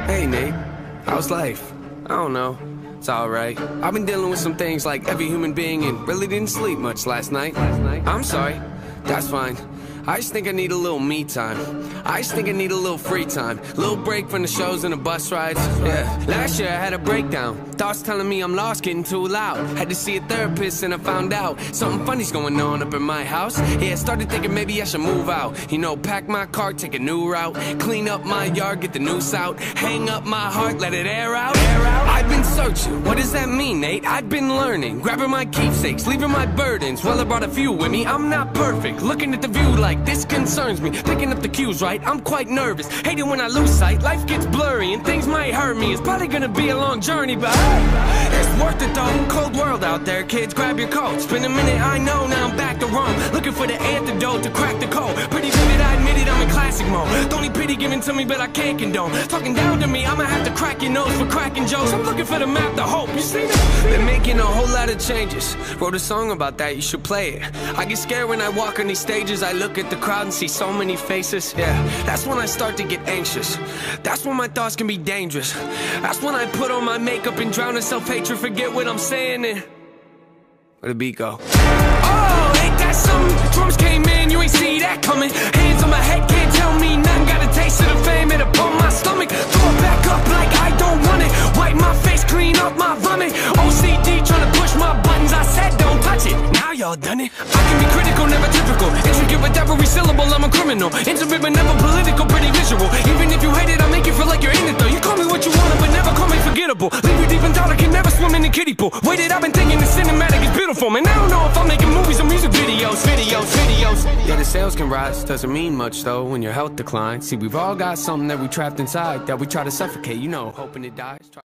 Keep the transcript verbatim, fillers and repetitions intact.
Hey Nate, how's life? I don't know, it's alright. I've been dealing with some things like every human being and really didn't sleep much last night. I'm sorry, that's fine. I just think I need a little me time. I just think I need a little free time. Little break from the shows and the bus rides. Yeah. Last year I had a breakdown. Thoughts telling me I'm lost, getting too loud. Had to see a therapist and I found out something funny's going on up in my house. Yeah, started thinking maybe I should move out. You know, pack my car, take a new route. Clean up my yard, get the noose out. Hang up my heart, let it air out. Air out. I've been searching. What does that mean, Nate? I've been learning. Grabbing my keepsakes, leaving my burdens. Well, I brought a few with me. I'm not perfect. Looking at the view like this concerns me. Picking up the cues right, I'm quite nervous. Hate it when I lose sight, life gets blurry and things might hurt me. It's probably gonna be a long journey, but hey, it's worth it though. Cold world out there, kids, grab your coats. Been a minute, I know, now I'm back to Rome. Looking for the antidote to crack the code. Pretty vivid, I admit it, I'm in classic mode. Don't need pity given to me, but I can't condone. Talking down to me, I'ma have to crack your nose for cracking jokes. I'm looking for the map to hope, you see that? Been making a whole lot of changes. Wrote a song about that, you should play it. I get scared when I walk on these stages. I look at the crowd and see so many faces. Yeah, that's when I start to get anxious. That's when my thoughts can be dangerous. That's when I put on my makeup and drown in self-hatred. Forget what I'm saying and where the beat go? Oh, ain't that something? Drums came in, you ain't see that coming. Hands on my head, can't tell me nothing. Got a taste of the fame, it upon my stomach. Throw it back up like I don't want it. Wipe my face, clean up my vomit. O C D trying to push my buttons. I said don't touch it, now y'all done it. I can be critical, never typical. Intricate with every syllable, I'm a criminal. Intimate but never political, pretty visual. Even if you hate it, I'll make you feel like you're in it though. You call me what you want, but never call me forgettable. Leave you deep in thought, I can never swim in the kiddie pool. Waited, I've been thinking the cinematic is beautiful. Man, I don't know if I'm making movies or music videos. Videos, videos. Yeah, the sales can rise, doesn't mean much though when your health declines. See, we've all got something that we trapped inside that we try to suffocate, you know, hoping it dies.